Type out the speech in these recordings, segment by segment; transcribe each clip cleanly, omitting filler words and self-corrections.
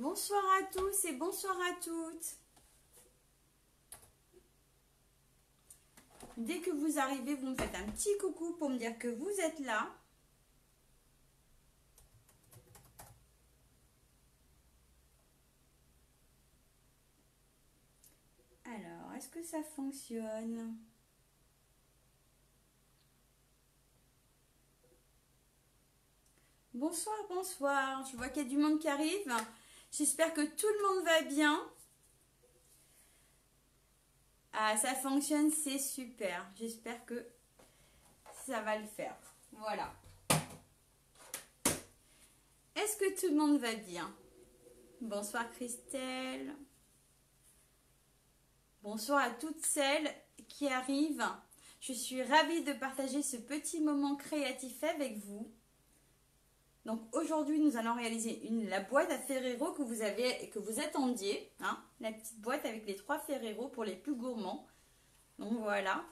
Bonsoir à tous et bonsoir à toutes. Dès que vous arrivez, vous me faites un petit coucou pour me dire que vous êtes là. Alors, est-ce que ça fonctionne ? Bonsoir, bonsoir. Je vois qu'il y a du monde qui arrive. J'espère que tout le monde va bien. Ah, ça fonctionne, c'est super. J'espère que ça va le faire. Voilà. Est-ce que tout le monde va bien? Bonsoir Christelle. Bonsoir à toutes celles qui arrivent. Je suis ravie de partager ce petit moment créatif avec vous. Donc aujourd'hui, nous allons réaliser la boîte à Ferrero que vous attendiez. Hein, la petite boîte avec les 3 Ferrero pour les plus gourmands. Donc voilà.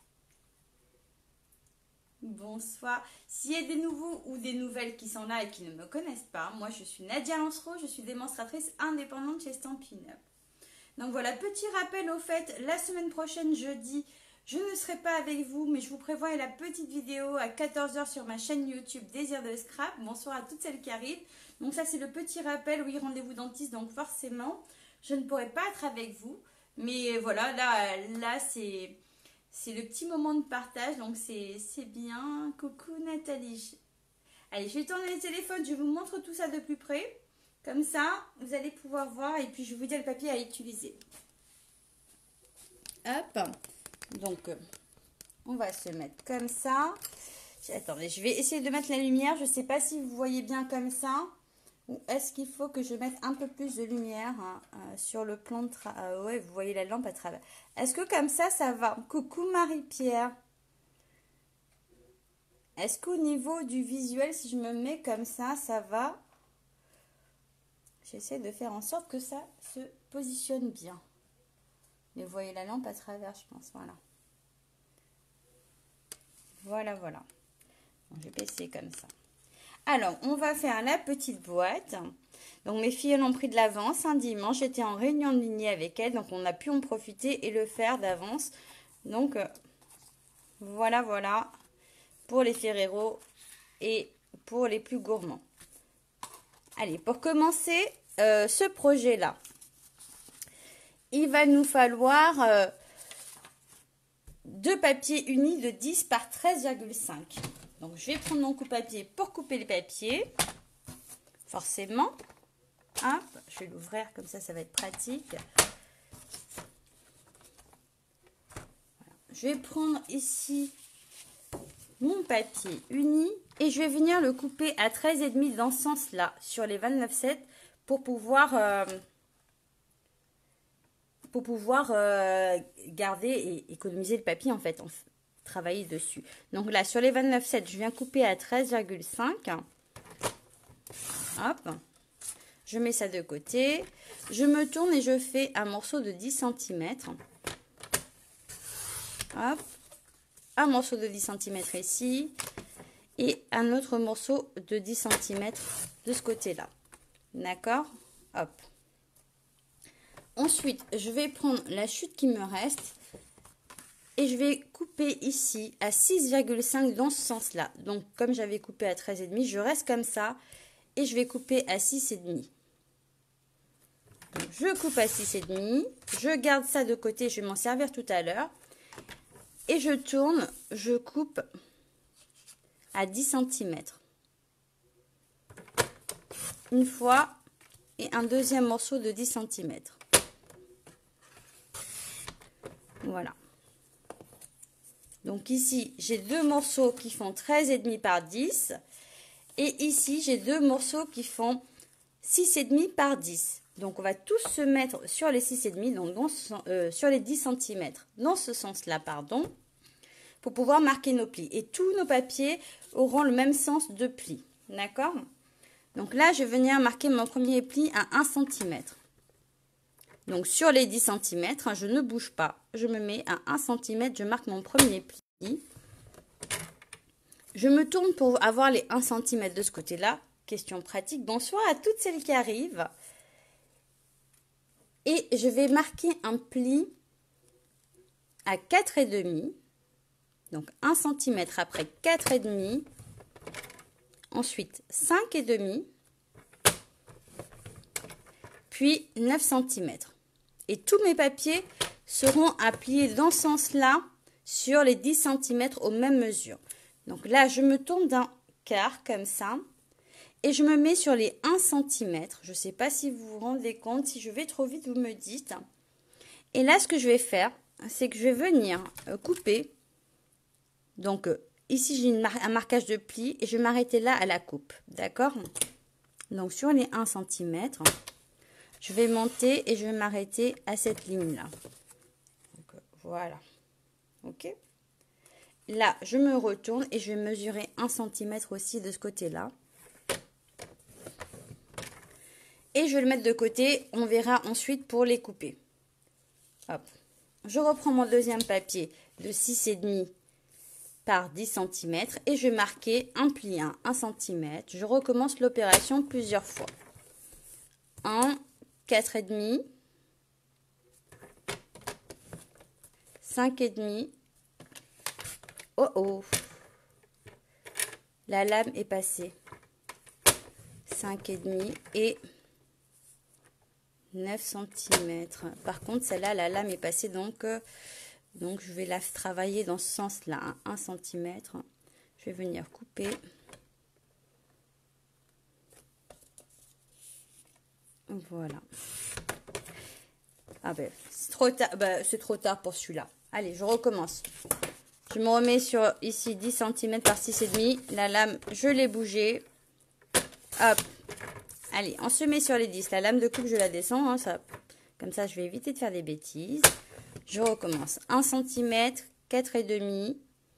Bonsoir. S'il y a des nouveaux ou des nouvelles qui sont là et qui ne me connaissent pas, moi je suis Nadia Lancereau, je suis démonstratrice indépendante chez Stampin' Up. Donc voilà, petit rappel au fait, la semaine prochaine, jeudi, je ne serai pas avec vous, mais je vous prévois la petite vidéo à 14 h sur ma chaîne YouTube Désir de Scrap. Bonsoir à toutes celles qui arrivent. Donc ça c'est le petit rappel, oui, rendez-vous dentiste, donc forcément, je ne pourrai pas être avec vous. Mais voilà, là c'est le petit moment de partage, donc c'est bien. Coucou Nathalie. Allez, je vais tourner le téléphone, je vous montre tout ça de plus près. Comme ça, vous allez pouvoir voir et puis je vous dis le papier à utiliser. Hop. Donc, on va se mettre comme ça. Attendez, je vais essayer de mettre la lumière. Je ne sais pas si vous voyez bien comme ça. Ou est-ce qu'il faut que je mette un peu plus de lumière sur le plan de travail. Ouais, vous voyez la lampe à travers. Est-ce que comme ça va? Coucou Marie-Pierre. Est-ce qu'au niveau du visuel, si je me mets comme ça va? J'essaie de faire en sorte que ça se positionne bien. Mais vous voyez la lampe à travers, je pense. Voilà. Voilà. Bon, je vais baisser comme ça. Alors, on va faire la petite boîte. Donc, mes filles l'ont pris de l'avance un dimanche. J'étais en réunion de lignée avec elles. Donc, on a pu en profiter et le faire d'avance. Donc, voilà. Pour les Ferrero et pour les plus gourmands. Allez, pour commencer ce projet-là, il va nous falloir 2 papiers unis de 10 par 13,5. Donc, je vais prendre mon coupe-papier pour couper les papiers. Forcément. Hop, je vais l'ouvrir comme ça va être pratique. Voilà. Je vais prendre ici mon papier uni et je vais venir le couper à 13,5 dans ce sens-là, sur les 29,7 pour pouvoir garder et économiser le papier en fait, travailler dessus. Donc là, sur les 29,7, je viens couper à 13,5. Hop, je mets ça de côté. Je me tourne et je fais un morceau de 10 cm. Hop, un morceau de 10 cm ici et un autre morceau de 10 cm de ce côté-là. D'accord? Hop. Ensuite, je vais prendre la chute qui me reste et je vais couper ici à 6,5 dans ce sens-là. Donc, comme j'avais coupé à 13,5, je reste comme ça et je vais couper à 6,5. Donc, je coupe à 6,5, je garde ça de côté, je vais m'en servir tout à l'heure. Et je tourne, je coupe à 10 cm. Une fois et un deuxième morceau de 10 cm. Voilà. Donc ici, j'ai 2 morceaux qui font 13,5 par 10. Et ici, j'ai 2 morceaux qui font 6,5 par 10. Donc, on va tous se mettre sur les 6,5, donc sur les 10 cm, dans ce sens-là, pardon, pour pouvoir marquer nos plis. Et tous nos papiers auront le même sens de pli. D'accord? Donc là, je vais venir marquer mon premier pli à 1 cm. Donc, sur les 10 cm, je ne bouge pas. Je me mets à 1 cm, je marque mon premier pli. Je me tourne pour avoir les 1 cm de ce côté-là. Question pratique. Bonsoir à toutes celles qui arrivent. Et je vais marquer un pli à 4,5. Donc 1 cm après 4,5. Ensuite 5,5. Puis 9 cm. Et tous mes papiers seront à plier dans ce sens-là sur les 10 cm aux mêmes mesures. Donc là, je me tourne d'un quart comme ça. Et je me mets sur les 1 cm. Je ne sais pas si vous vous rendez compte. Si je vais trop vite, vous me dites. Et là, ce que je vais faire, c'est que je vais venir couper. Donc, ici, j'ai un marquage de pli. Et je vais m'arrêter là à la coupe. D'accord? Donc, sur les 1 cm, je vais monter et je vais m'arrêter à cette ligne-là. Voilà. Ok? Là, je me retourne et je vais mesurer 1 cm aussi de ce côté-là. Et je vais le mettre de côté, on verra ensuite pour les couper. Hop. Je reprends mon deuxième papier de 6,5 par 10 cm et je vais marquer un pli à 1 cm. Je recommence l'opération plusieurs fois. 1, 4,5, 5,5. Oh oh! La lame est passée. 5,5 et 9 cm. Par contre, celle-là, la lame est passée, donc je vais la travailler dans ce sens-là, 1 cm. Je vais venir couper. Voilà. Ah ben, c'est trop tard, c'est trop tard pour celui-là. Allez, je recommence. Je me remets sur ici 10 cm par 6,5. La lame, je l'ai bougée. Hop. Allez, on se met sur les 10. La lame de coupe, je la descends. Hein, ça, comme ça, je vais éviter de faire des bêtises. Je recommence. 1 cm, 4,5,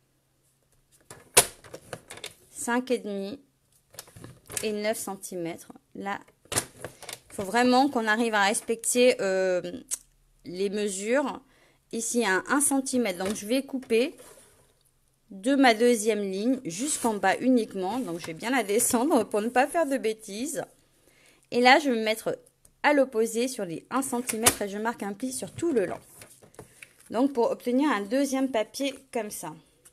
5,5 et 9 cm. Là, il faut vraiment qu'on arrive à respecter les mesures. Ici, à 1 cm. Donc, je vais couper de ma deuxième ligne jusqu'en bas uniquement. Donc, je vais bien la descendre pour ne pas faire de bêtises. Et là, je vais me mettre à l'opposé sur les 1 cm et je marque un pli sur tout le long. Donc, pour obtenir un deuxième papier comme ça.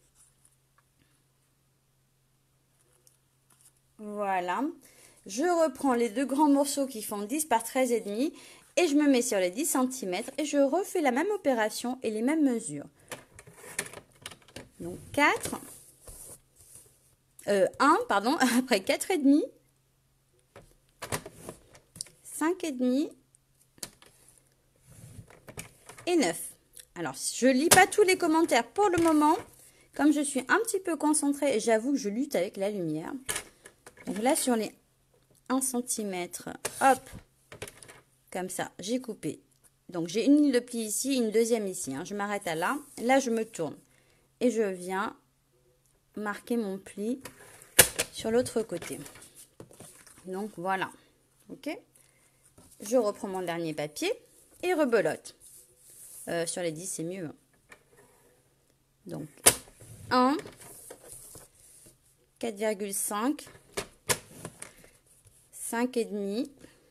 Voilà. Je reprends les deux grands morceaux qui font 10 par 13,5 et je me mets sur les 10 cm et je refais la même opération et les mêmes mesures. Donc, 1, pardon, après 4,5. 5,5 et 9. Alors, je lis pas tous les commentaires pour le moment. Comme je suis un petit peu concentrée, j'avoue que je lutte avec la lumière. Donc là, sur les 1 cm, hop, comme ça, j'ai coupé. Donc, j'ai une ligne de pli ici, une deuxième ici. Hein. Je m'arrête à là. Là, je me tourne. Et je viens marquer mon pli sur l'autre côté. Donc, voilà. OK? Je reprends mon dernier papier et rebelote. Sur les 10, c'est mieux. Donc, 1, 4,5, 5,5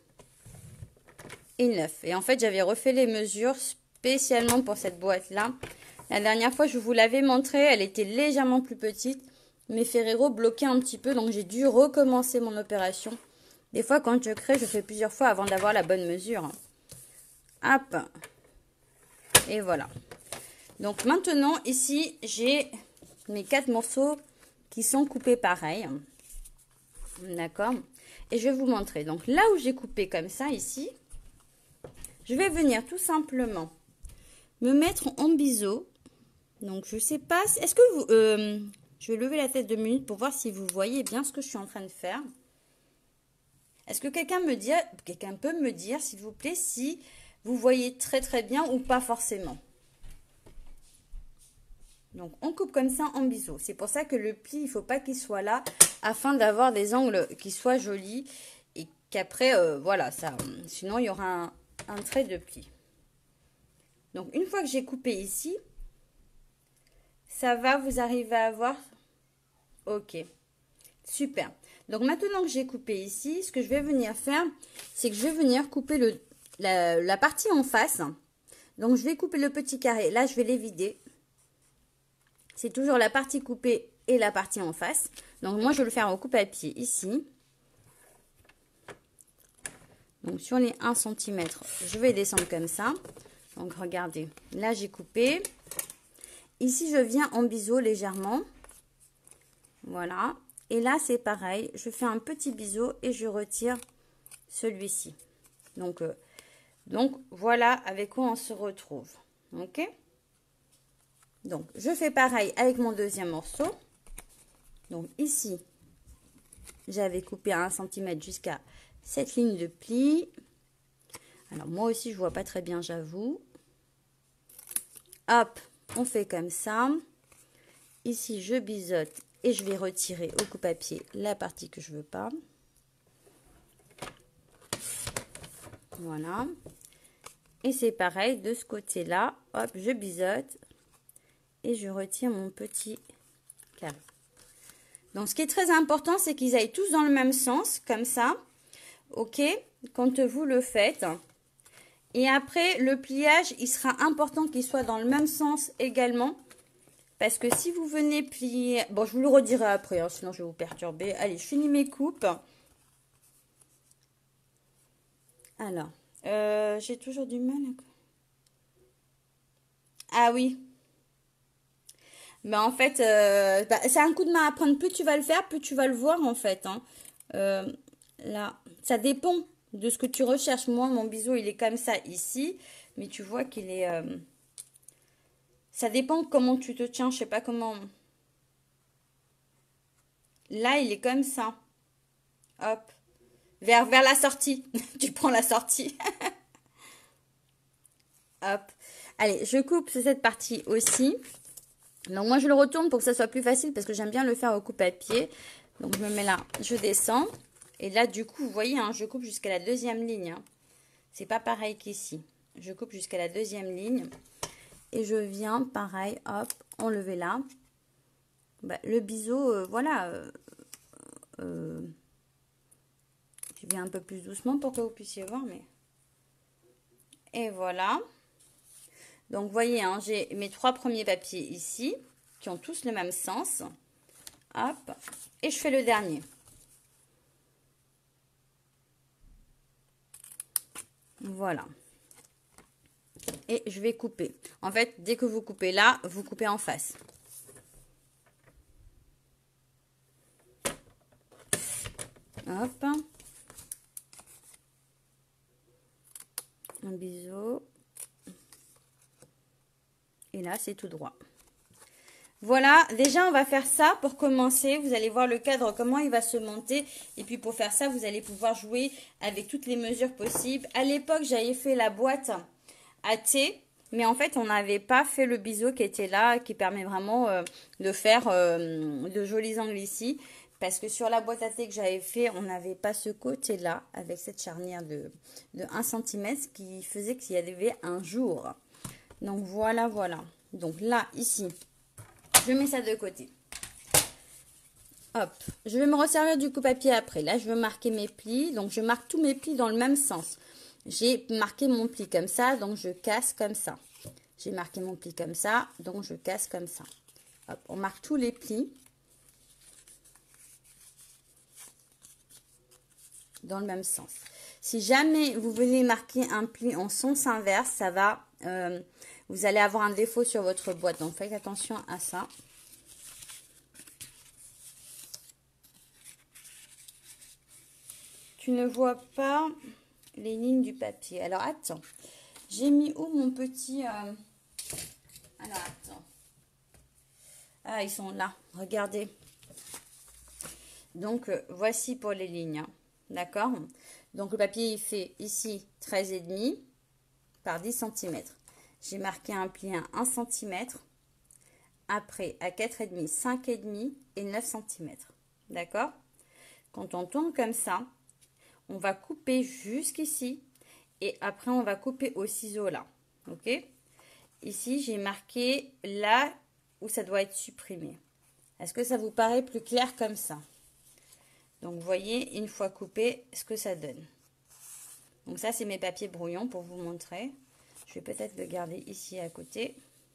et 9. Et en fait, j'avais refait les mesures spécialement pour cette boîte-là. La dernière fois, je vous l'avais montré, elle était légèrement plus petite. Mes Ferrero bloquaient un petit peu, donc j'ai dû recommencer mon opération. Des fois, quand je crée, je fais plusieurs fois avant d'avoir la bonne mesure. Hop. Et voilà. Donc maintenant, ici, j'ai mes 4 morceaux qui sont coupés pareil. D'accord? Et je vais vous montrer. Donc là où j'ai coupé comme ça, ici, je vais venir tout simplement me mettre en biseau. Donc je sais pas, est-ce que vous... je vais lever la tête 2 minutes pour voir si vous voyez bien ce que je suis en train de faire. Est-ce que quelqu'un peut me dire, s'il vous plaît, si vous voyez très très bien ou pas forcément? Donc, on coupe comme ça en biseau. C'est pour ça que le pli, il ne faut pas qu'il soit là, afin d'avoir des angles qui soient jolis et qu'après, voilà, ça, sinon il y aura un trait de pli. Donc, une fois que j'ai coupé ici, ça va, vous arriver à voir? Ok, super. Donc, maintenant que j'ai coupé ici, ce que je vais venir faire, c'est que je vais venir couper la partie en face. Donc, je vais couper le petit carré. Là, je vais les vider. C'est toujours la partie coupée et la partie en face. Donc, moi, je vais le faire au coupe-à-pied ici. Donc, sur les 1 cm, je vais descendre comme ça. Donc, regardez. Là, j'ai coupé. Ici, je viens en biseau légèrement. Voilà. Et là, c'est pareil. Je fais un petit biseau et je retire celui-ci. Donc, voilà avec quoi on se retrouve. Ok? Donc, je fais pareil avec mon deuxième morceau. Donc, ici, j'avais coupé à 1 cm jusqu'à cette ligne de pli. Alors, moi aussi, je vois pas très bien, j'avoue. Hop, on fait comme ça. Ici, je biseaute et je vais retirer au coupe-à-pied la partie que je veux pas. Voilà. Et c'est pareil de ce côté-là. Hop, je biseaute et je retire mon petit carré. Donc, ce qui est très important, c'est qu'ils aillent tous dans le même sens, comme ça. Ok, quand vous le faites. Et après, le pliage, il sera important qu'il soit dans le même sens également. Parce que si vous venez plier... Bon, je vous le redirai après, hein, sinon je vais vous perturber. Allez, je finis mes coupes. Alors, j'ai toujours du mal. Ah oui. Mais en fait, c'est un coup de main à prendre. Plus tu vas le faire, plus tu vas le voir en fait. Hein. Là, ça dépend de ce que tu recherches. Moi, mon biseau, il est comme ça ici. Mais tu vois qu'il est... Ça dépend comment tu te tiens. Je sais pas comment... Là, il est comme ça. Hop. Vers la sortie. Tu prends la sortie. Hop. Allez, je coupe cette partie aussi. Donc, moi, je le retourne pour que ça soit plus facile parce que j'aime bien le faire au coupe-à-pied. Donc, je me mets là, je descends. Et là, du coup, vous voyez, hein, je coupe jusqu'à la deuxième ligne. Hein. C'est pas pareil qu'ici. Je coupe jusqu'à la deuxième ligne. Et je viens, pareil, hop, enlever là. Bah, le biseau, voilà. Je vais un peu plus doucement pour que vous puissiez voir. Mais... Et voilà. Donc, vous voyez, hein, j'ai mes 3 premiers papiers ici, qui ont tous le même sens. Hop. Et je fais le dernier. Voilà. Et je vais couper. En fait, dès que vous coupez là, vous coupez en face. Hop. Un biseau. Et là, c'est tout droit. Voilà, déjà, on va faire ça pour commencer. Vous allez voir le cadre, comment il va se monter. Et puis, pour faire ça, vous allez pouvoir jouer avec toutes les mesures possibles. À l'époque, j'avais fait la boîte à thé. Mais en fait, on n'avait pas fait le biseau qui était là, qui permet vraiment de faire de jolis angles ici. Parce que sur la boîte à thé que j'avais fait, on n'avait pas ce côté-là, avec cette charnière de 1 cm, ce qui faisait qu'il y avait un jour. Donc, voilà, voilà. Donc là, ici, je mets ça de côté. Hop, je vais me resservir du coupe-à-pied après. Là, je veux marquer mes plis. Donc, je marque tous mes plis dans le même sens. J'ai marqué mon pli comme ça, donc je casse comme ça. J'ai marqué mon pli comme ça, donc je casse comme ça. Hop, on marque tous les plis dans le même sens. Si jamais vous venez marquer un pli en sens inverse, ça va, vous allez avoir un défaut sur votre boîte. Donc, faites attention à ça. Tu ne vois pas les lignes du papier. Alors, attends. J'ai mis où mon petit... Alors, attends. Ah, ils sont là. Regardez. Donc, voici pour les lignes. Hein. D'accord? Donc, le papier, il fait ici 13,5 par 10 cm. J'ai marqué un pli à 1 cm. Après, à 4,5, 5,5 et 9 cm. D'accord? Quand on tourne comme ça, on va couper jusqu'ici. Et après, on va couper au ciseau là. Ok? Ici, j'ai marqué là où ça doit être supprimé. Est-ce que ça vous paraît plus clair comme ça? Donc, vous voyez, une fois coupé, ce que ça donne. Donc ça, c'est mes papiers brouillons pour vous montrer. Je vais peut-être le garder ici à côté.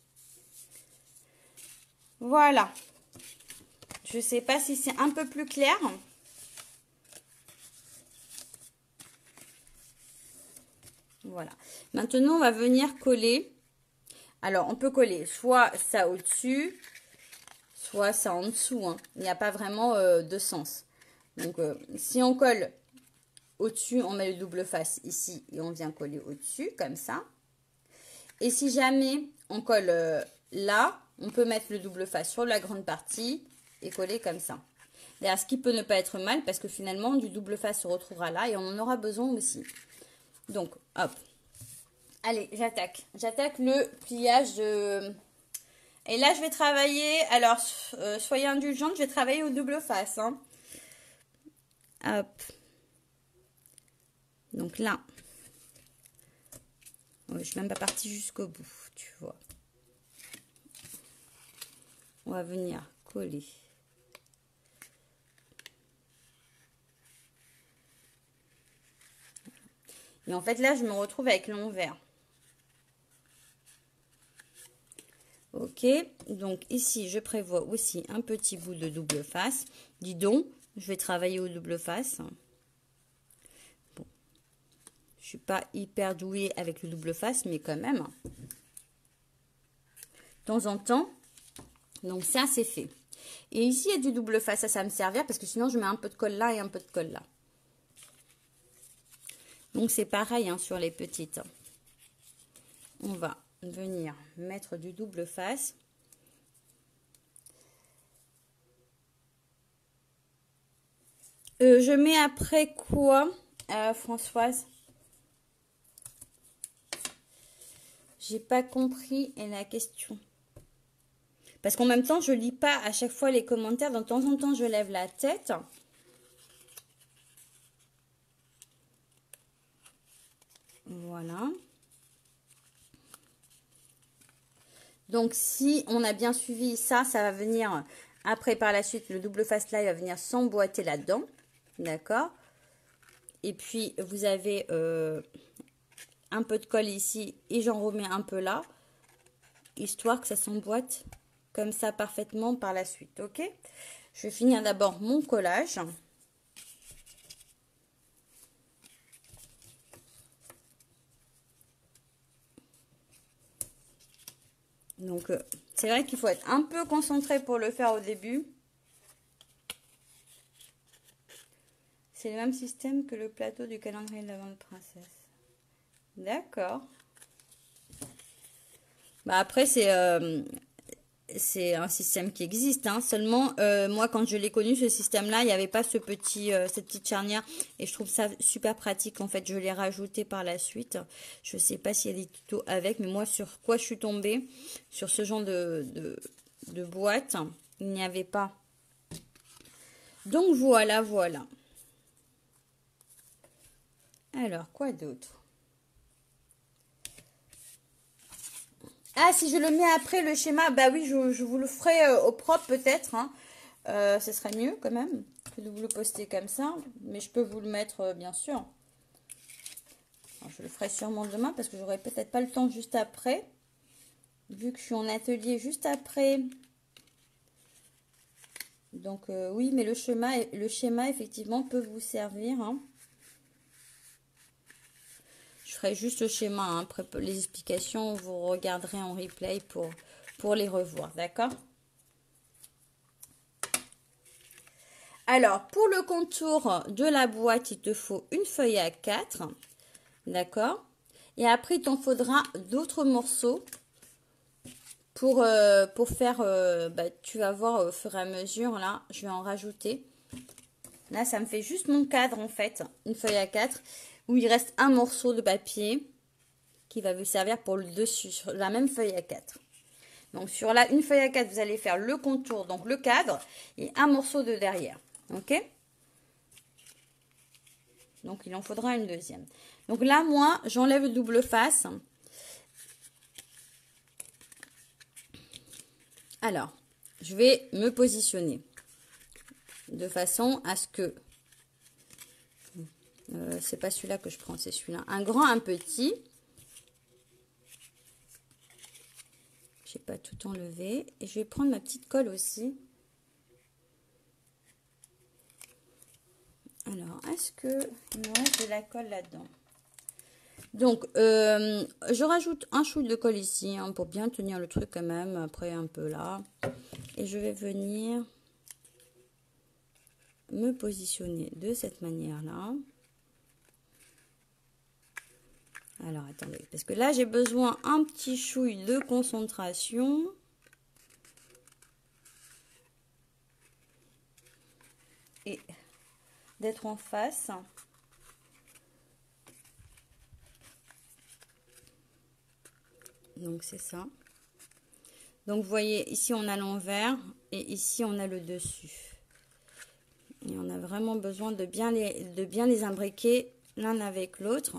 Voilà. Je ne sais pas si c'est un peu plus clair. Voilà. Maintenant, on va venir coller. Alors, on peut coller soit ça au-dessus, soit ça en dessous. Hein. Il n'y a pas vraiment de sens. Donc, si on colle au-dessus, on met le double face ici et on vient coller au-dessus, comme ça. Et si jamais on colle là, on peut mettre le double face sur la grande partie et coller comme ça. D'ailleurs, ce qui peut ne pas être mal parce que finalement, du double face se retrouvera là et on en aura besoin aussi. Donc, hop. Allez, j'attaque. J'attaque le pliage de... Et là, je vais travailler... Alors, soyez indulgente, je vais travailler au double face. Hein. Hop. Donc là. Ouais, je ne suis même pas partie jusqu'au bout, tu vois. On va venir coller. Et en fait, là, je me retrouve avec l'envers. Ok, donc ici, je prévois aussi un petit bout de double face. Dis donc, je vais travailler au double face. Bon, je suis pas hyper douée avec le double face, mais quand même. De temps en temps. Donc ça, c'est fait. Et ici, il y a du double face, ça va me servir parce que sinon, je mets un peu de colle là et un peu de colle là. Donc c'est pareil hein, sur les petites. On va venir mettre du double face. Je mets après quoi, Françoise? J'ai pas compris la question. Parce qu'en même temps, je lis pas à chaque fois les commentaires. De temps en temps, je lève la tête. Voilà. Donc, si on a bien suivi ça, ça va venir après par la suite. Le double face là, il va venir s'emboîter là-dedans. D'accord? Et puis, vous avez un peu de colle ici et j'en remets un peu là. Histoire que ça s'emboîte comme ça parfaitement par la suite. Ok? Je vais finir d'abord mon collage. Donc, c'est vrai qu'il faut être un peu concentré pour le faire au début. C'est le même système que le plateau du calendrier de l'Avent de Princesse. D'accord. Bah après, c'est un système qui existe. Hein. Seulement, moi, quand je l'ai connu, ce système-là, il n'y avait pas cette petite charnière. Et je trouve ça super pratique. En fait, je l'ai rajouté par la suite. Je ne sais pas s'il y a des tutos avec. Mais moi, sur quoi je suis tombée? Sur ce genre de boîte. Il n'y avait pas. Donc, voilà, voilà. Alors, quoi d'autre? Ah, si je le mets après le schéma, bah oui, je vous le ferai au propre peut-être. Hein. Ce serait mieux quand même que de vous le poster comme ça. Mais je peux vous le mettre bien sûr. Alors, je le ferai sûrement demain parce que j'aurai peut-être pas le temps juste après. Vu que je suis en atelier juste après. Donc oui, mais le schéma effectivement peut vous servir. Hein. Je ferai juste le schéma. Hein. Après les explications, vous regarderez en replay pour les revoir. D'accord? Alors, pour le contour de la boîte, il te faut une feuille A4. D'accord? Et après, il t'en faudra d'autres morceaux pour faire... tu vas voir au fur et à mesure, là, je vais en rajouter. Là, ça me fait juste mon cadre, en fait. Une feuille A4 où il reste un morceau de papier qui va vous servir pour le dessus, sur la même feuille A4. Donc, sur une feuille A4, vous allez faire le contour, donc le cadre, et un morceau de derrière. Ok? Donc, il en faudra une deuxième. Donc là, moi, j'enlève le double face. Alors, je vais me positionner de façon à ce que... C'est pas celui-là que je prends, c'est celui-là. Un grand, un petit. J'ai pas tout enlevé. Et je vais prendre ma petite colle aussi. Alors, est-ce que... Non, j'ai la colle là-dedans. Donc, je rajoute un chouïa de colle ici, hein, pour bien tenir le truc quand même. Après, un peu là. Et je vais venir me positionner de cette manière-là. Alors, attendez. Parce que là, j'ai besoin un petit chouïa de concentration. Et d'être en face. Donc c'est ça. Donc vous voyez, ici on a l'envers et ici on a le dessus. Et on a vraiment besoin de bien les imbriquer l'un avec l'autre.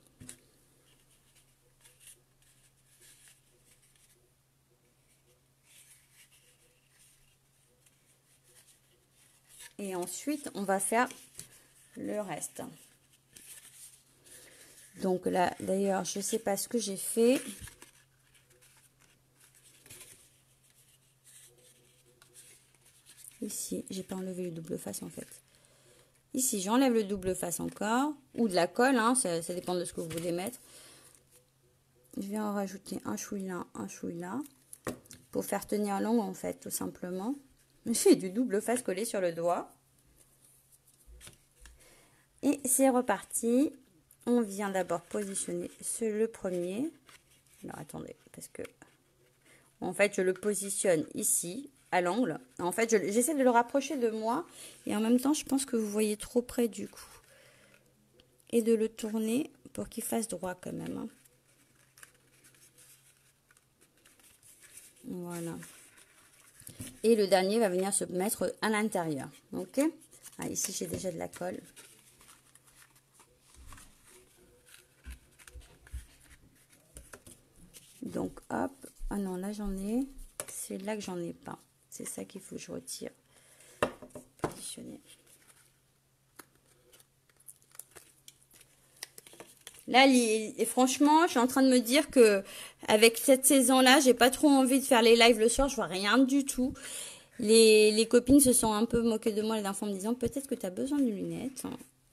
Et ensuite on va faire le reste. Donc là d'ailleurs je sais pas ce que j'ai fait. Ici, j'ai pas enlevé le double face en fait. Ici, j'enlève le double face encore. Ou de la colle, hein, ça dépend de ce que vous voulez mettre. Je vais en rajouter un chouïa là. Pour faire tenir l'ongle en fait, tout simplement. J'ai du double face collé sur le doigt. Et c'est reparti. On vient d'abord positionner le premier. Alors attendez, parce que... En fait, je le positionne ici. À l'angle. En fait, j'essaie de le rapprocher de moi. Et en même temps, je pense que vous voyez trop près du coup. Et de le tourner pour qu'il fasse droit quand même. Hein. Voilà. Et le dernier va venir se mettre à l'intérieur. Ok. Ah, ici, j'ai déjà de la colle. Donc, hop. Ah non, là, j'en ai. C'est là que j'en ai pas. C'est ça qu'il faut que je retire. Positionner. Là, et franchement, je suis en train de me dire que avec cette saison-là, j'ai pas trop envie de faire les lives le soir. Je vois rien du tout. Les copines se sont un peu moquées de moi les dernières fois en me disant peut-être que tu as besoin de lunettes.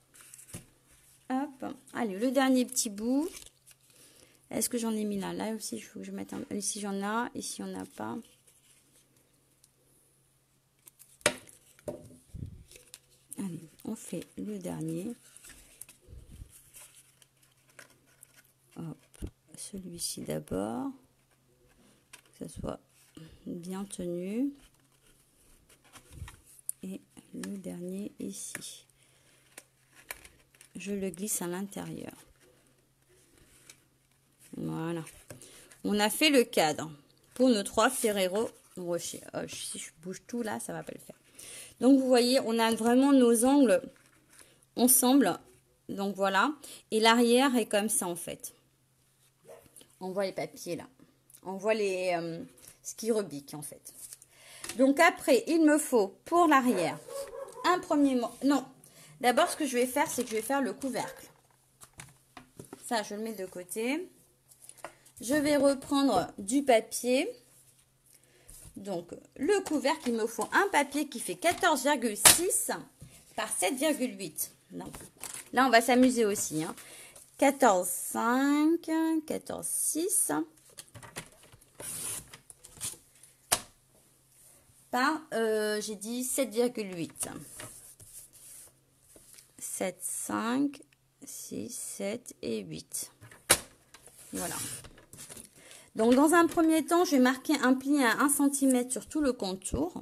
Hop. Allez, le dernier petit bout. Est-ce que j'en ai mis là? Là aussi, il faut que je mette un... Ici, j'en ai. Ici, on n'a pas. Allez, on fait le dernier. Hop. Celui-ci d'abord. Que ça soit bien tenu. Et le dernier ici. Je le glisse à l'intérieur. Voilà. On a fait le cadre pour nos 3 Ferrero Rocher. Oh, si je bouge tout là, ça va pas le faire. Donc, vous voyez, on a vraiment nos angles ensemble. Donc, voilà. Et l'arrière est comme ça, en fait. On voit les papiers, là. On voit ce qui rebique, en fait. Donc, après, il me faut, pour l'arrière, un premier... Non. D'abord, ce que je vais faire, c'est que je vais faire le couvercle. Ça, je le mets de côté. Je vais reprendre du papier. Donc, le couvercle, il me faut un papier qui fait 14,6 par 7,8. Là, on va s'amuser aussi. Hein. 14,5, 14,6 par, j'ai dit 7,8. 7, 5, 6, 7 et 8. Voilà. Donc, dans un premier temps, je vais marquer un pli à 1 cm sur tout le contour.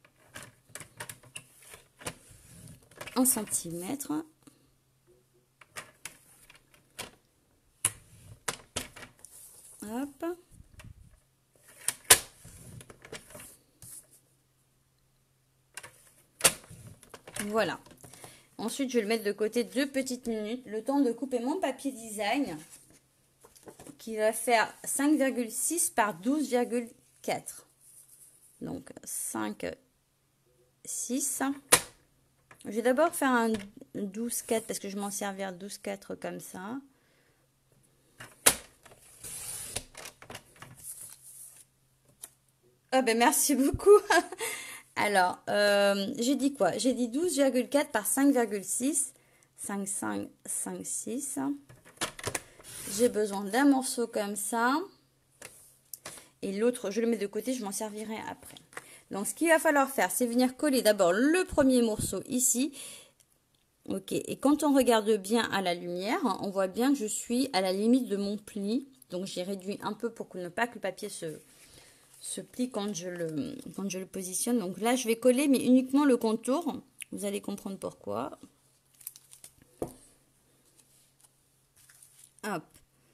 1 cm. Hop. Voilà. Ensuite, je vais le mettre de côté 2 petites minutes, le temps de couper mon papier design. Qui va faire 5,6 par 12,4. Donc 5, 6. Je vais d'abord faire un 12-4 parce que je m'en servirai 12-4 comme ça. Ah ben merci beaucoup. Alors, j'ai dit quoi? J'ai dit 12,4 par 5,6. 5, 5, 5, 6. J'ai besoin d'un morceau comme ça. Et l'autre, je le mets de côté, je m'en servirai après. Donc, ce qu'il va falloir faire, c'est venir coller d'abord le premier morceau ici. Ok, et quand on regarde bien à la lumière, on voit bien que je suis à la limite de mon pli. Donc, j'ai réduit un peu pour ne pas que le papier se plie quand je le positionne. Donc là, je vais coller, mais uniquement le contour. Vous allez comprendre pourquoi. Hop.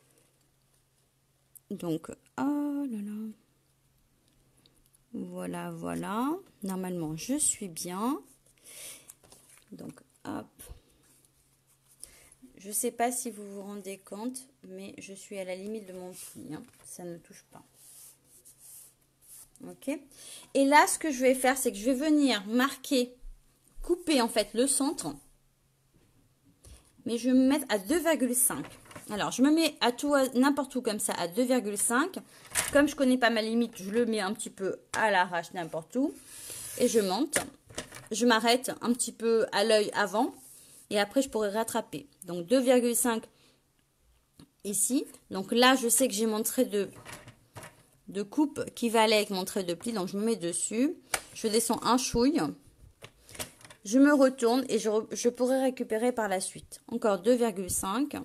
Donc, oh là là. Voilà, voilà. Normalement, je suis bien. Donc, hop. Je ne sais pas si vous vous rendez compte, mais je suis à la limite de mon pli. Hein. Ça ne touche pas. Ok. Et là, ce que je vais faire, c'est que je vais venir marquer, couper en fait le centre. Mais je vais me mettre à 2,5. Alors, je me mets à tout, n'importe où comme ça, à 2,5. Comme je connais pas ma limite, je le mets un petit peu à l'arrache n'importe où. Et je monte. Je m'arrête un petit peu à l'œil avant. Et après, je pourrai rattraper. Donc, 2,5 ici. Donc là, je sais que j'ai mon trait de coupe qui va aller avec mon trait de pli. Donc, je me mets dessus. Je descends un chouille. Je me retourne et je pourrai récupérer par la suite. Encore 2,5.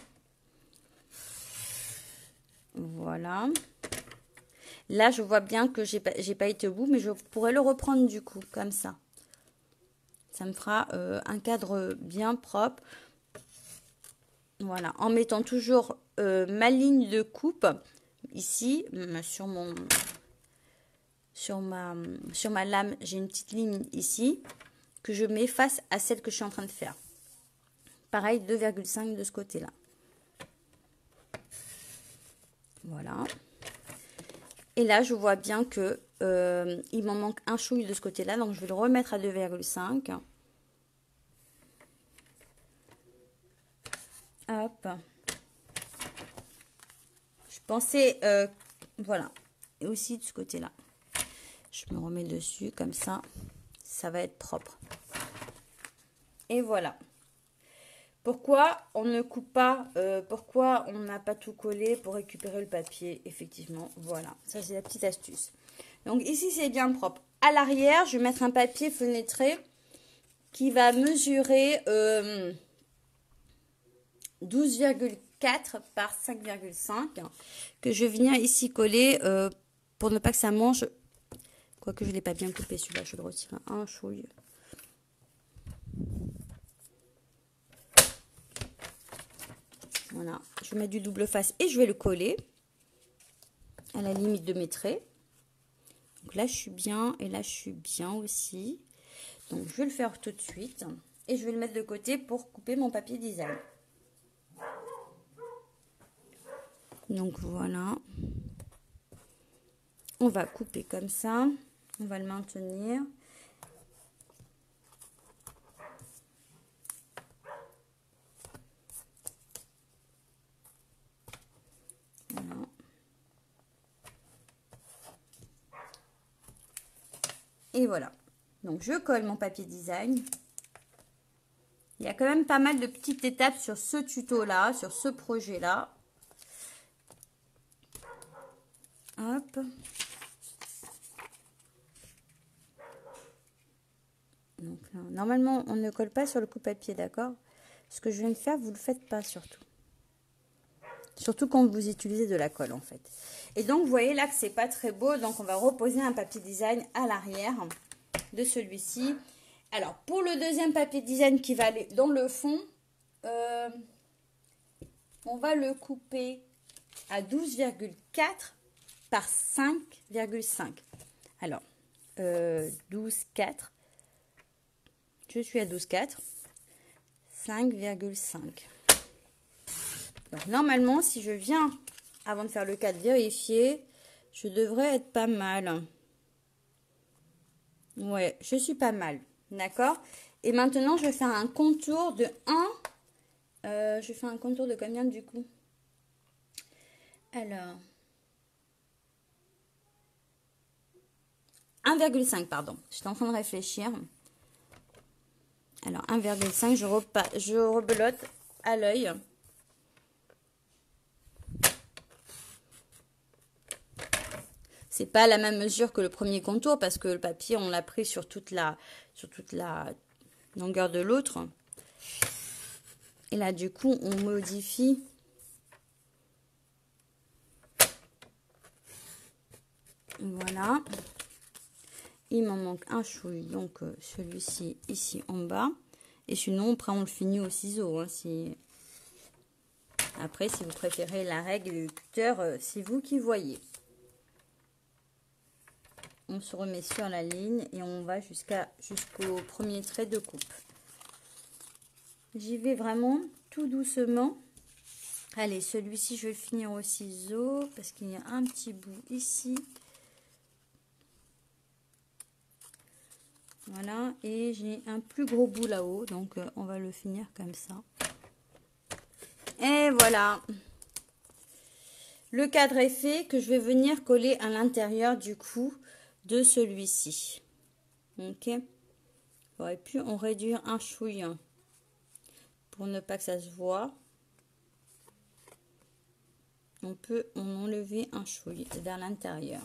Voilà. Là, je vois bien que j'ai pas été au bout, mais je pourrais le reprendre du coup, comme ça. Ça me fera un cadre bien propre. Voilà, en mettant toujours ma ligne de coupe ici, sur ma lame, j'ai une petite ligne ici que je mets face à celle que je suis en train de faire. Pareil, 2,5 de ce côté-là. Voilà. Et là, je vois bien que il m'en manque un chouille de ce côté-là, donc je vais le remettre à 2,5. Hop. Je pensais, voilà, et aussi de ce côté-là. Je me remets dessus, comme ça, ça va être propre. Et voilà. Pourquoi on ne coupe pas, pourquoi on n'a pas tout collé pour récupérer le papier? Effectivement, voilà, ça c'est la petite astuce. Donc ici, c'est bien propre. À l'arrière, je vais mettre un papier fenêtré qui va mesurer 12,4 par 5,5 que je viens ici coller pour ne pas que ça mange. Quoique je ne l'ai pas bien coupé celui-là, je le retire un chouille. Voilà, je mets du double face et je vais le coller à la limite de mes traits. Donc là, je suis bien et là, je suis bien aussi. Donc, je vais le faire tout de suite et je vais le mettre de côté pour couper mon papier design. Donc, voilà. On va couper comme ça. On va le maintenir. Voilà. Et voilà. Donc, je colle mon papier design. Il y a quand même pas mal de petites étapes sur ce tuto-là, sur ce projet-là. Hop. Donc là, normalement, on ne colle pas sur le coupe-papier, d'accord? Ce que je viens de faire, vous ne le faites pas surtout. Surtout quand vous utilisez de la colle, en fait. Et donc, vous voyez là que c'est pas très beau. Donc, on va reposer un papier design à l'arrière de celui-ci. Alors, pour le deuxième papier design qui va aller dans le fond, on va le couper à 12,4 par 5,5. Alors, 12,4. Je suis à 12,4. 5,5. Donc, normalement, si je viens, avant de faire le 4, vérifier, je devrais être pas mal. Ouais, je suis pas mal. D'accord? Et maintenant, je vais faire un contour de 1. Je fais un contour de combien du coup? Alors, 1,5, pardon. J'étais en train de réfléchir. Alors, 1,5, je rebelote à l'œil. C'est pas la même mesure que le premier contour parce que le papier, on l'a pris sur toute la longueur de l'autre. Et là, du coup, on modifie. Voilà. Il m'en manque un chouille, donc celui-ci ici en bas. Et sinon, après, on le finit au ciseau. Hein, Après, si vous préférez la règle du cutter, c'est vous qui voyez. On se remet sur la ligne et on va jusqu'au premier trait de coupe. J'y vais vraiment tout doucement. Allez, celui-ci, je vais finir au ciseau parce qu'il y a un petit bout ici. Voilà, et j'ai un plus gros bout là-haut, donc on va le finir comme ça. Et voilà. Le cadre est fait, que je vais venir coller à l'intérieur du coup de celui-ci. Ok. J'aurais pu en réduire un chouille pour ne pas que ça se voit. On peut en enlever un chouille vers l'intérieur.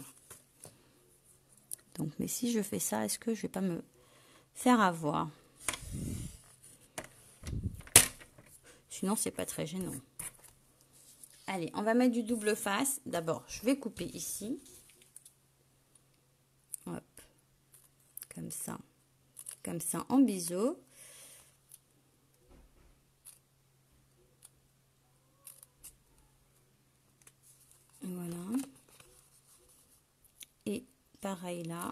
Donc, mais si je fais ça, est-ce que je vais pas me faire avoir? Sinon, c'est pas très gênant. Allez, on va mettre du double face. D'abord, je vais couper ici. Hop. Comme ça. Comme ça, en biseau. Voilà. Et pareil là.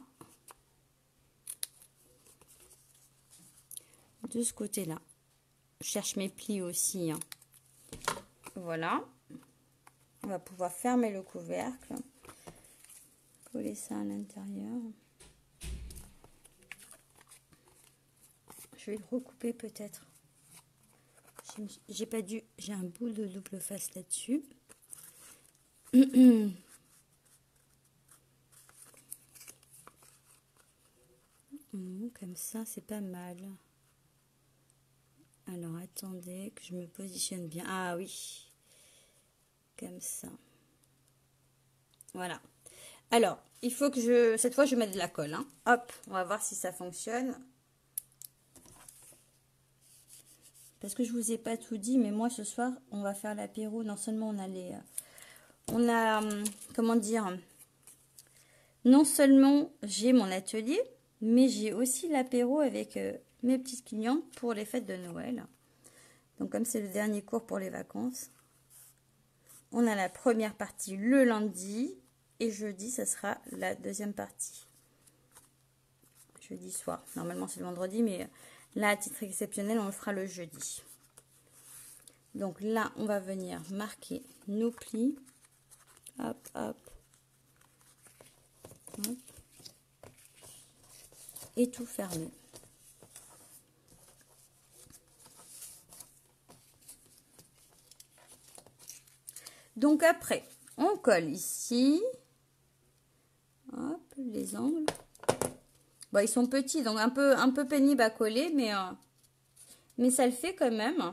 De ce côté-là. Je cherche mes plis aussi. Hein. Voilà. On va pouvoir fermer le couvercle. Coller ça à l'intérieur. Je vais le recouper peut-être. J'ai pas dû. J'ai un bout de double face là-dessus. Comme ça, c'est pas mal. Alors, attendez que je me positionne bien. Ah oui. Comme ça. Voilà. Alors, il faut que cette fois, je mette de la colle. Hein. Hop, on va voir si ça fonctionne. Parce que je vous ai pas tout dit, mais moi, ce soir, on va faire l'apéro. Non seulement comment dire, non seulement j'ai mon atelier, mais j'ai aussi l'apéro avec mes petites clientes pour les fêtes de Noël. Donc, comme c'est le dernier cours pour les vacances, on a la première partie le lundi et jeudi, ça sera la deuxième partie. Jeudi soir. Normalement, c'est le vendredi, mais là, à titre exceptionnel, on le fera le jeudi. Donc là, on va venir marquer nos plis. Hop, hop. Hop. Et tout fermer. Donc après, on colle ici. Hop, les angles. Bon, ils sont petits, donc un peu pénible à coller, mais ça le fait quand même.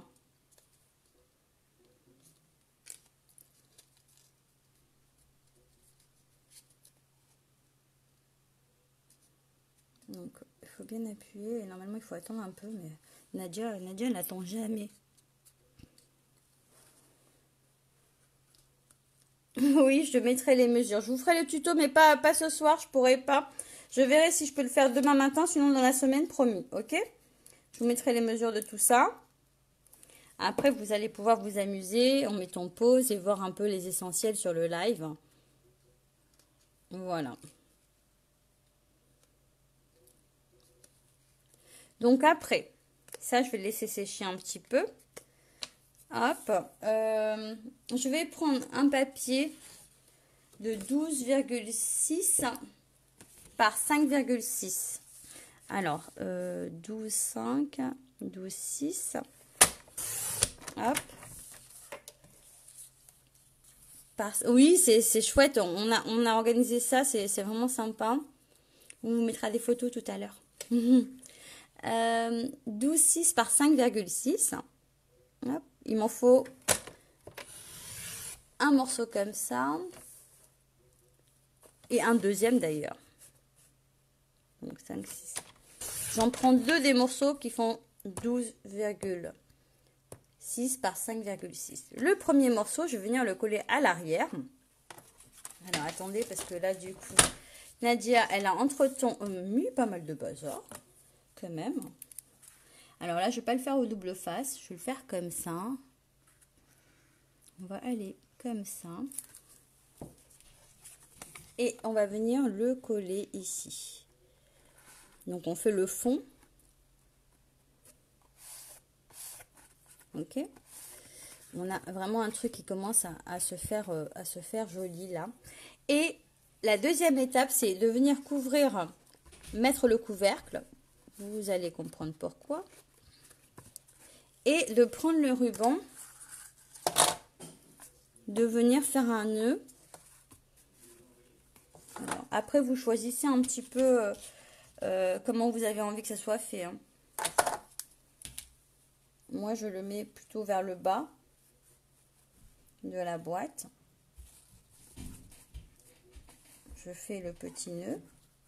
Donc, il faut bien appuyer. Et normalement, il faut attendre un peu, mais Nadia n'attend jamais. Oui, je mettrai les mesures. Je vous ferai le tuto, mais pas ce soir, je pourrai pas. Je verrai si je peux le faire demain matin, sinon dans la semaine, promis, ok? Je vous mettrai les mesures de tout ça. Après, vous allez pouvoir vous amuser en mettant pause et voir un peu les essentiels sur le live. Voilà. Donc après, ça, je vais le laisser sécher un petit peu. Hop. Je vais prendre un papier de 12,6 par 5,6. Alors, 12, 5, 12, 6. Hop. Oui, c'est chouette. On a organisé ça. C'est vraiment sympa. On vous mettra des photos tout à l'heure. 12, 6 par 5,6. Il m'en faut un morceau comme ça. Et un deuxième d'ailleurs. Donc 5, 6. J'en prends deux des morceaux qui font 12,6 par 5,6. Le premier morceau, je vais venir le coller à l'arrière. Alors attendez, parce que là du coup, Nadia, elle a entre-temps mis pas mal de bazar, quand même. Alors là, je ne vais pas le faire au double face, je vais le faire comme ça. On va aller comme ça. Et on va venir le coller ici. Donc on fait le fond. Ok. On a vraiment un truc qui commence à se faire joli là. Et la deuxième étape, c'est de venir couvrir, mettre le couvercle. Vous allez comprendre pourquoi. Et de prendre le ruban, de venir faire un nœud. Alors, après, vous choisissez un petit peu comment vous avez envie que ça soit fait. Hein. Moi, je le mets plutôt vers le bas de la boîte. Je fais le petit nœud.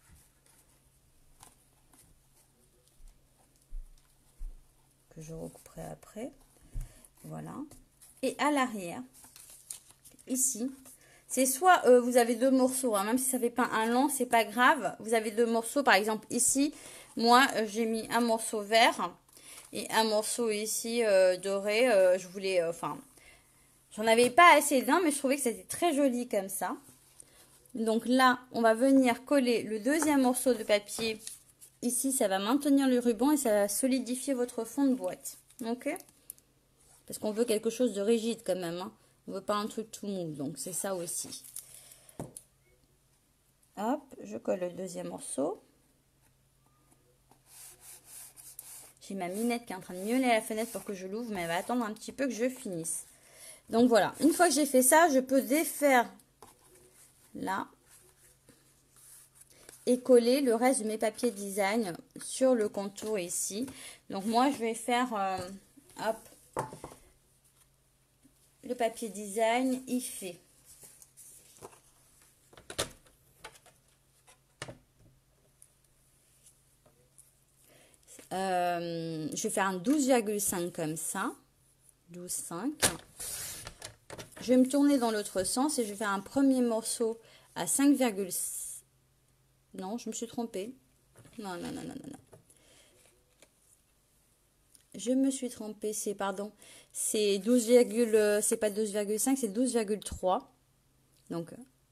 Que je recouperai après. Voilà. Et à l'arrière, ici, c'est soit vous avez deux morceaux, hein, même si ça fait pas un long, c'est pas grave. Vous avez deux morceaux, par exemple ici, moi j'ai mis un morceau vert et un morceau ici doré. Je voulais, enfin, j'en avais pas assez d'un, mais je trouvais que c'était très joli comme ça. Donc là, on va venir coller le deuxième morceau de papier. Ici, ça va maintenir le ruban et ça va solidifier votre fond de boîte. Ok? Parce qu'on veut quelque chose de rigide quand même. Hein. On ne veut pas un truc tout mou. Donc, c'est ça aussi. Hop, je colle le deuxième morceau. J'ai ma minette qui est en train de miauler à la fenêtre pour que je l'ouvre. Mais elle va attendre un petit peu que je finisse. Donc, voilà. Une fois que j'ai fait ça, je peux défaire là. Et coller le reste de mes papiers design sur le contour ici. Donc moi je vais faire hop, le papier design, il fait je vais faire un 12,5 comme ça, 12,5. Je vais me tourner dans l'autre sens et je vais faire un premier morceau à 5,6. Non, je me suis trompée. Non. Je me suis trompée, c'est, pardon, c'est 12, c'est pas 12,5, c'est 12,3. Donc,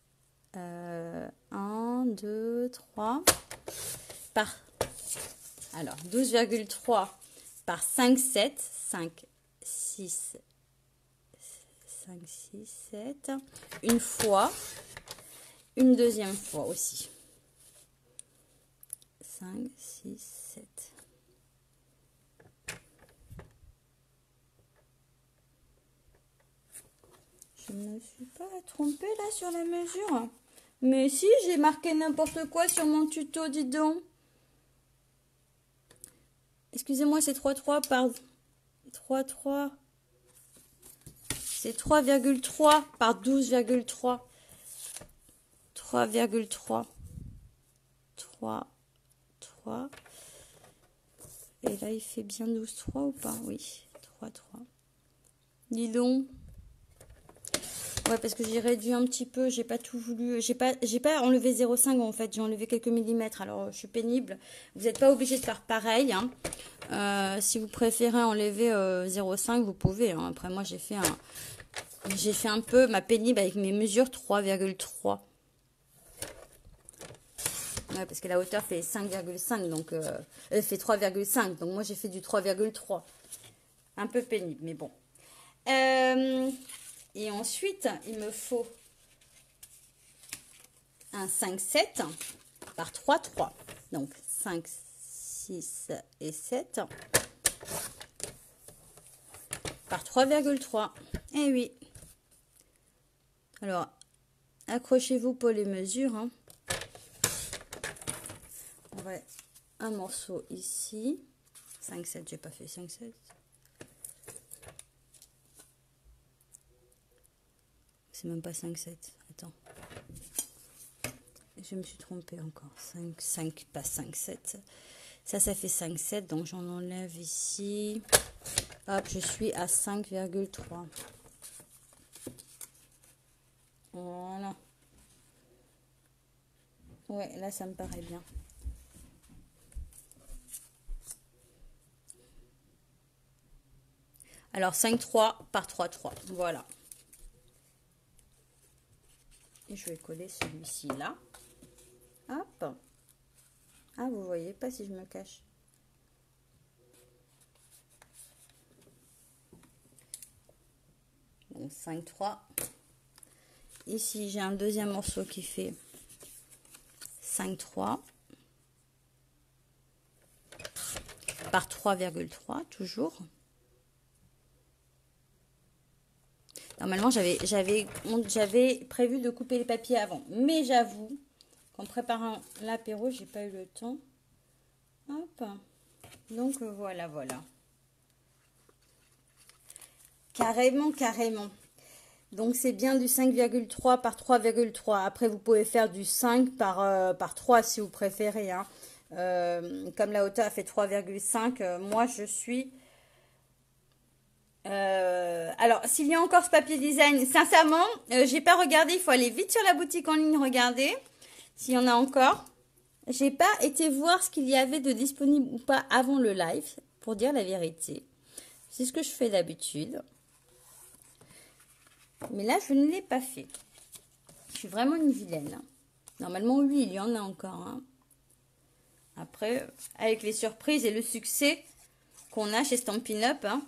1, 2, 3, par, alors, 12,3 par 5, 7, 5, 6, 7, une fois, une deuxième fois aussi. 5, 6, 7. Je ne me suis pas trompée là sur la mesure. Mais si, j'ai marqué n'importe quoi sur mon tuto, dis donc. Excusez-moi, c'est 3,3 par 3,3. C'est 3,3 par 12,3. 3,3. 3. Et là, il fait bien 12,3 ou pas? Oui, 3,3. Dis donc. Ouais, parce que j'ai réduit un petit peu, j'ai pas tout voulu, j'ai pas enlevé 0,5 en fait, j'ai enlevé quelques millimètres, alors je suis pénible. Vous n'êtes pas obligé de faire pareil, hein. Si vous préférez enlever 0,5, vous pouvez, hein. Après moi j'ai fait un peu ma pénible avec mes mesures 3,3. Ouais, parce que la hauteur fait 5,5, donc elle fait 3,5, donc moi j'ai fait du 3,3. Un peu pénible, mais bon. Et ensuite, il me faut un 5,7 par 3,3. Donc 5, 6 et 7 par 3,3. Eh oui. Alors, accrochez-vous pour les mesures. Hein. On va un morceau ici. 5, 7, j'ai pas fait 5, 7. C'est même pas 5, 7. Attends. Je me suis trompée encore. 5, 5, pas 5, 7. Ça fait 5, 7. Donc, j'en enlève ici. Hop, je suis à 5,3. Voilà. Ouais, là, ça me paraît bien. Alors, 5,3 par 3,3. Voilà. Et je vais coller celui-ci là. Hop. Ah, vous voyez pas si je me cache. Donc, 5,3. Ici, j'ai un deuxième morceau qui fait 5,3 par 3,3 toujours. Normalement, j'avais prévu de couper les papiers avant. Mais j'avoue qu'en préparant l'apéro, j'ai pas eu le temps. Hop. Donc, voilà. Carrément. Donc, c'est bien du 5,3 par 3,3. Après, vous pouvez faire du 5 par 3 si vous préférez. Hein. Comme la hauteur a fait 3,5, moi, je suis... alors, s'il y a encore ce papier design, sincèrement, j'ai pas regardé. Il faut aller vite sur la boutique en ligne, regarder s'il y en a encore. J'ai pas été voir ce qu'il y avait de disponible ou pas avant le live, pour dire la vérité. C'est ce que je fais d'habitude. Mais là, je ne l'ai pas fait. Je suis vraiment une vilaine. Hein. Normalement, oui, il y en a encore. Hein. Après, avec les surprises et le succès qu'on a chez Stampin' Up. Hein.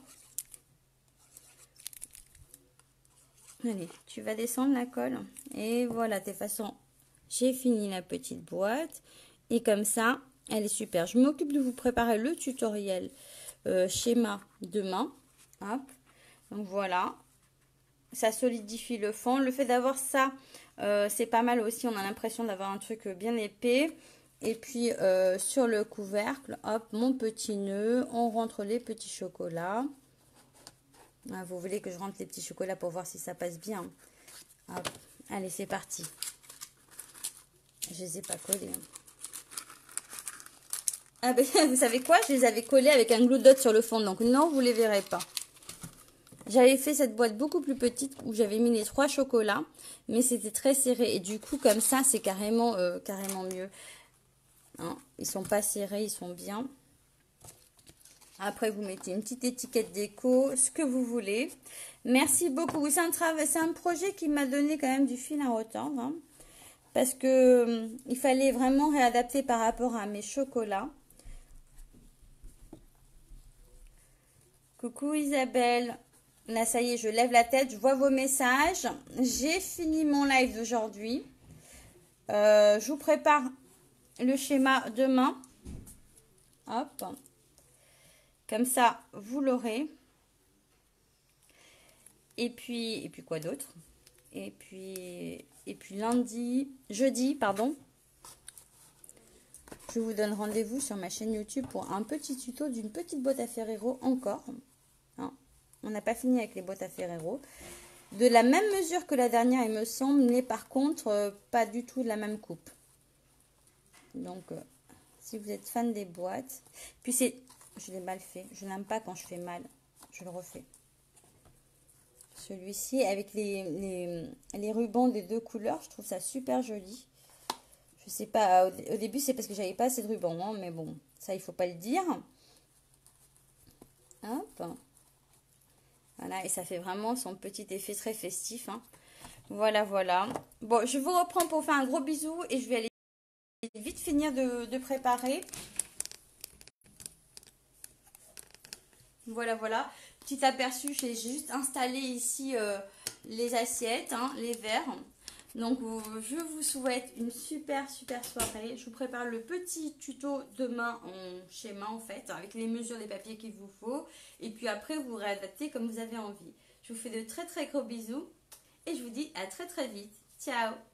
Allez, tu vas descendre la colle. Et voilà, de toute façon, j'ai fini la petite boîte. Et comme ça, elle est super. Je m'occupe de vous préparer le tutoriel schéma demain. Hop. Donc voilà. Ça solidifie le fond. Le fait d'avoir ça, c'est pas mal aussi. On a l'impression d'avoir un truc bien épais. Et puis, sur le couvercle, hop, mon petit nœud. On rentre les petits chocolats. Ah, vous voulez que je rentre les petits chocolats pour voir si ça passe bien. Hop. Allez, c'est parti. Je les ai pas collés. Ah ben, vous savez quoi? Je les avais collés avec un glue dot sur le fond. Donc, non, vous les verrez pas. J'avais fait cette boîte beaucoup plus petite où j'avais mis les 3 chocolats, mais c'était très serré. Et du coup, comme ça, c'est carrément mieux. Hein, ils sont pas serrés, ils sont bien. Après, vous mettez une petite étiquette déco, ce que vous voulez. Merci beaucoup. C'est un projet qui m'a donné quand même du fil à retordre. Hein, parce que il fallait vraiment réadapter par rapport à mes chocolats. Coucou Isabelle. Là, ça y est, je lève la tête, je vois vos messages. J'ai fini mon live d'aujourd'hui. Je vous prépare le schéma demain. Hop. Comme ça, vous l'aurez. Et puis quoi d'autre? Et puis jeudi, pardon. Je vous donne rendez-vous sur ma chaîne YouTube pour un petit tuto d'une petite boîte à Ferrero encore. Hein, on n'a pas fini avec les boîtes à Ferrero. De la même mesure que la dernière, il me semble, mais par contre, pas du tout de la même coupe. Donc, si vous êtes fan des boîtes. Puis je l'ai mal fait. Je n'aime pas quand je fais mal. Je le refais. Celui-ci, avec les rubans des 2 couleurs, je trouve ça super joli. Je sais pas, au début, c'est parce que j'avais pas assez de rubans, hein, mais bon, ça, il faut pas le dire. Hop. Voilà, et ça fait vraiment son petit effet très festif. Hein. Voilà. Bon, je vous reprends pour faire un gros bisou et je vais aller vite finir de préparer. Voilà. Petit aperçu, j'ai juste installé ici les assiettes, hein, les verres. Donc je vous souhaite une super soirée. Je vous prépare le petit tuto demain en schéma en fait, avec les mesures des papiers qu'il vous faut. Et puis après vous réadaptez comme vous avez envie. Je vous fais de très gros bisous et je vous dis à très vite. Ciao!